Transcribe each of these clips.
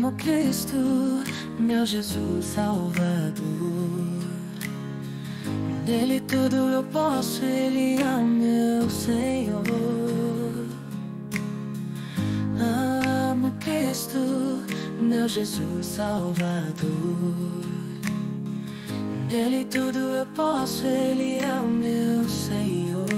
Amo Cristo, meu Jesus Salvador. Nele tudo eu posso, Ele é o meu Senhor. Amo Cristo, meu Jesus Salvador. Nele tudo eu posso, Ele é o meu Senhor.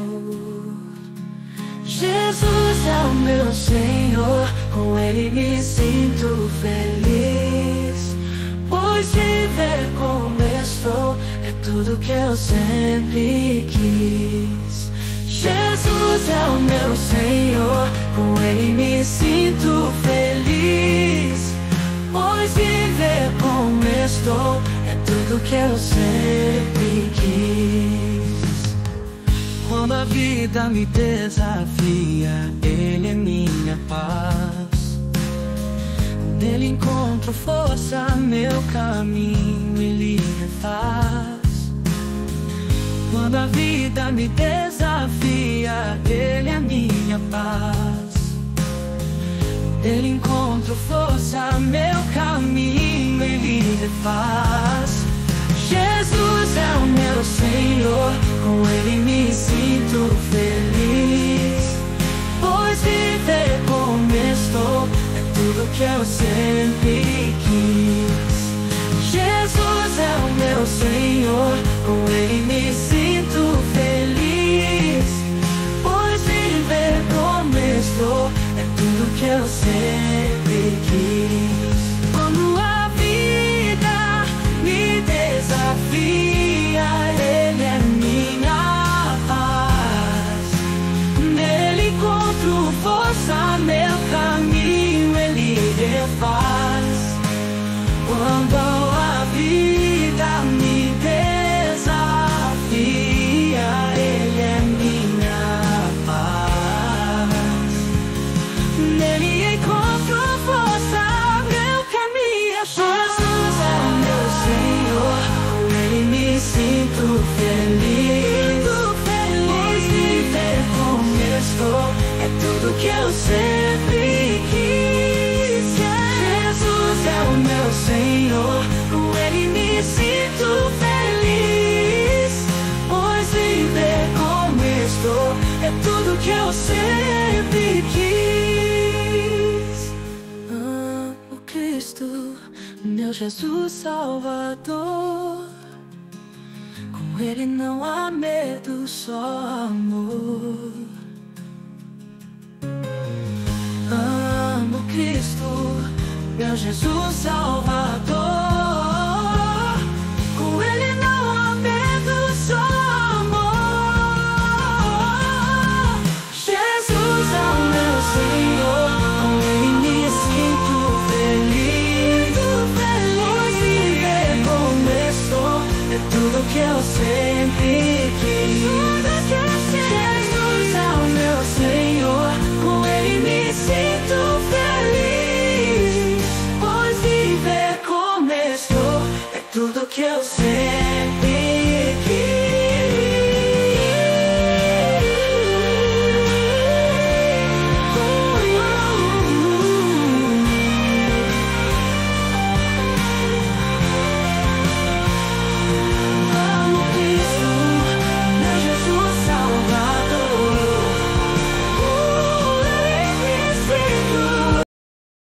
Jesus é o meu Senhor, com Ele me sinto feliz, pois viver como estou é tudo que eu sempre quis. Jesus é o meu Senhor, com Ele me sinto feliz, pois viver como estou é tudo que eu sempre quis. Quando a vida me desafia, Ele é minha paz. Nele encontro força, meu caminho Ele refaz. Quando a vida me desafia, Ele é minha paz. Nele encontro força, meu caminho Ele refaz. Jesus é o meu Senhor, com Ele me sinto feliz, pois viver como estou é tudo que eu sempre quis. Jesus é o meu Senhor, com Ele me sinto feliz, pois viver como estou é tudo que eu sempre quis. Quando a vida me desafia, Ele é minha paz. Nele encontro força, meu caminho Ele refaz. Quando a vida me desafia, Ele é minha paz. Nele encontro força, meu caminho. Jesus é o meu Senhor, com Ele me sinto feliz, pois viver como estou é tudo que eu sempre quis. Jesus é o meu Senhor, com Ele me sinto feliz, pois viver como estou é tudo que eu sempre quis. Amo Cristo, meu Jesus Salvador. Com Ele não há medo, só amor. Amo Cristo, meu Jesus Salvador.